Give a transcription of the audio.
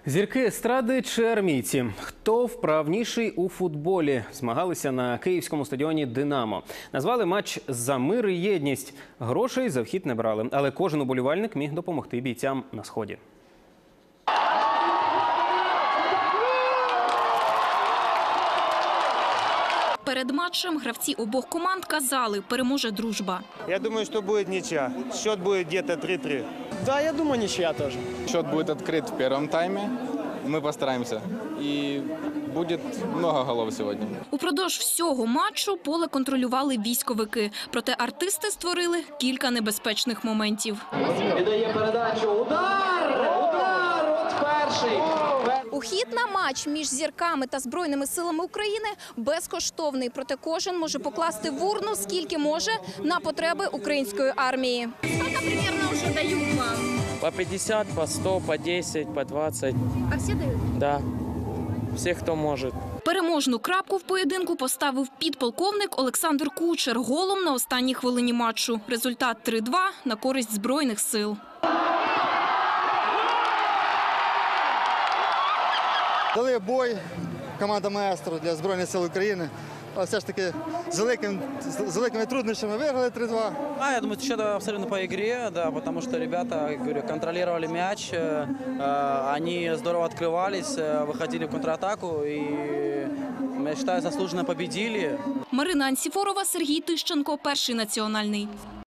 Зірки естради чи армійці? Хто вправніший у футболі? Змагалися на київському стадіоні «Динамо». Назвали матч «За мир і єдність». Грошей за вхід не брали, але кожен уболівальник міг допомогти бійцям на сході. Перед матчем гравці обох команд казали – переможе дружба. Я думаю, что будет ничья. Счет будет где-то 3-3. Да, я думаю, ничья тоже. Счет будет открыт в первом тайме. Мы постараемся. И будет много голов сегодня. Упродовж всього матчу поле контролювали військовики. Проте артисти створили кілька небезпечних моментів. Віддає передачу. Удар! Удар! От перший! Ухід на матч між зірками та Збройними силами України безкоштовний. Проте кожен може покласти в урну, скільки може, на потреби української армії. Скільки приблизно вже дають вам? По 50, по 100, по 10, по 20. А всі дають? Да. Все, хто може. Переможну крапку в поєдинку поставив підполковник Олександр Кучер голом на останній хвилині матчу. Результат 3-2 на користь Збройних сил. Дали бой команда «Маестро» для Збройних сил України. Але все ж таки з великими труднощами виграли 3-2. Я думаю, счет абсолютно по игре, да, потому что ребята, говорю, контролировали мяч, они здорово открывались, выходили в контратаку и, я считаю, заслуженно победили. Марина Анціфорова, Сергій Тищенко, Перший національний.